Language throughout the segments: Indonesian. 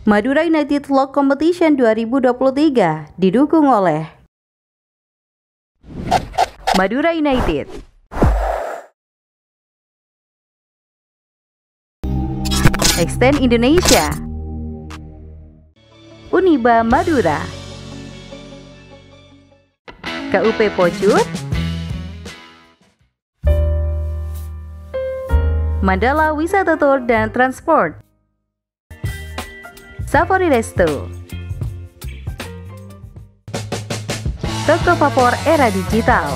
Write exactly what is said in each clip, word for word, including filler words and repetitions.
Madura United Vlog Competition dua ribu dua puluh tiga didukung oleh Madura United, Extend Indonesia, Uniba Madura, K U P Pocut, Mandala Wisata Tour dan Transport, Safari Resto, Toko Vapor Era Digital,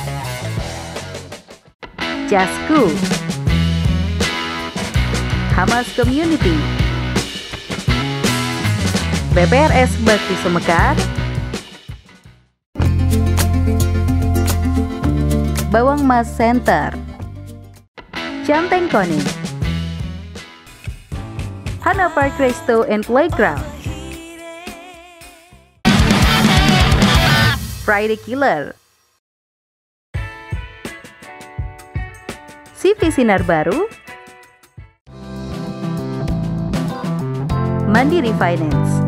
Jasku, Hamas Community, B P R S Bakti Sumekar, Bawang Mas Center, Janteng Koning, Hana Park Resto and Playground, Friday Killer, C V Sinar Baru, Mandiri Finance.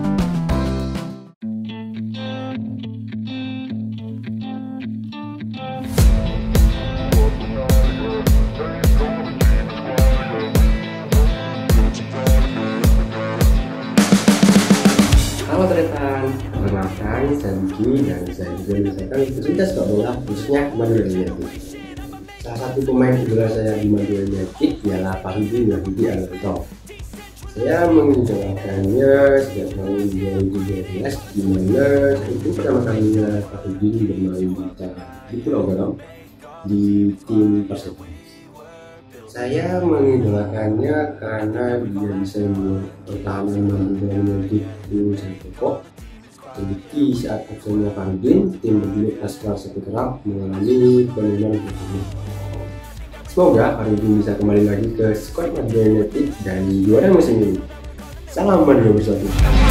Halo teman-teman, perkenalkan saya Diki dan saya juga menyelesaikan pecinta sepak bola khususnya Madura United. Salah satu pemain idola saya di Madura United ialah Fahidin Wahidi Alberto. Saya mengidolakannya sejak tahun dua ribu dua belas, di mana itu pertama kalinya Fahidin bermain di Pulau Garam di tim Persib. Saya mengidolakannya karena dia bisa membuat pertahanan Madura United itu sangat kokoh. Terbukti saat absennya Fahidin, tim berjuluk Laskar Satu Kerap mengalami penurunan performa. Semoga Fahidin bisa kembali lagi ke skuad Madura United dan juara musim ini. Salam Madura Bersatu.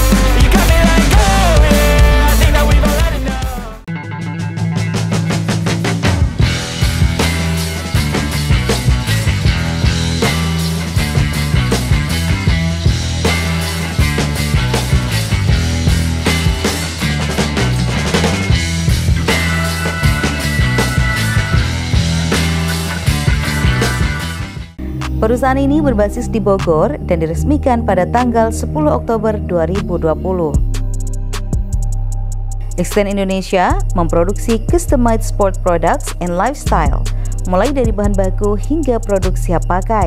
Perusahaan ini berbasis di Bogor dan diresmikan pada tanggal sepuluh Oktober dua ribu dua puluh. Extend Indonesia memproduksi customized sport products and lifestyle, mulai dari bahan baku hingga produk siap pakai.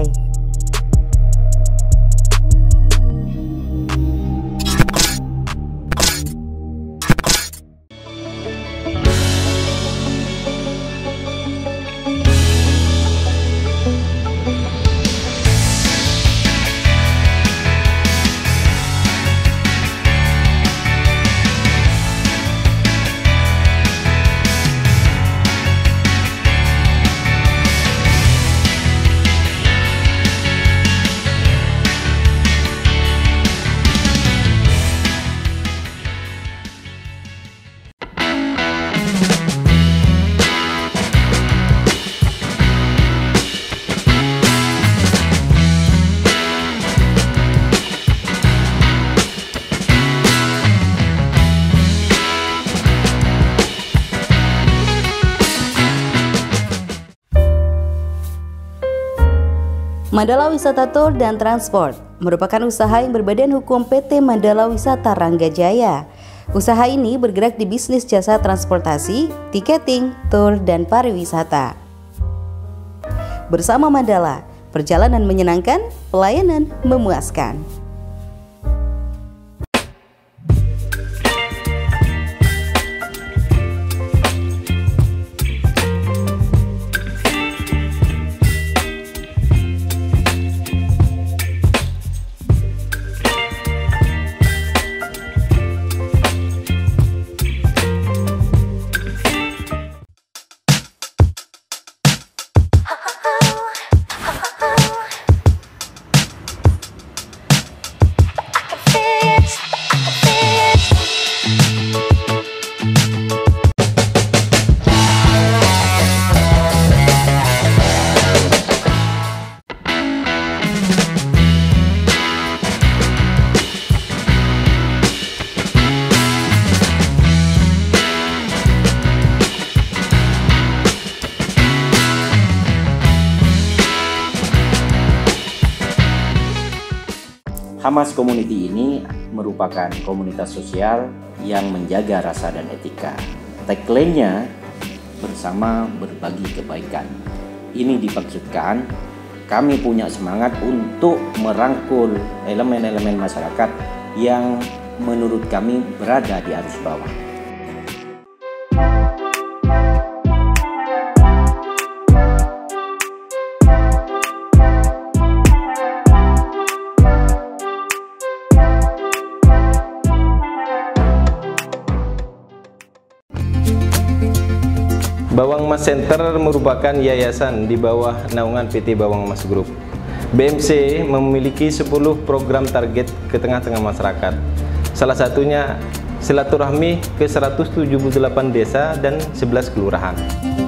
Mandala Wisata Tour dan Transport merupakan usaha yang berbadan hukum P T Mandala Wisata Ranggajaya. Usaha ini bergerak di bisnis jasa transportasi, tiketing, tour, dan pariwisata. Bersama Mandala, perjalanan menyenangkan, pelayanan memuaskan. Hamas Community ini merupakan komunitas sosial yang menjaga rasa dan etika. Tagline-nya bersama berbagi kebaikan. Ini dimaksudkan kami punya semangat untuk merangkul elemen-elemen masyarakat yang menurut kami berada di arus bawah. Bawang Mas Center merupakan yayasan di bawah naungan P T Bawang Mas Group. B M C memiliki sepuluh program target ke tengah-tengah masyarakat. Salah satunya silaturahmi ke seratus tujuh puluh delapan desa dan sebelas kelurahan.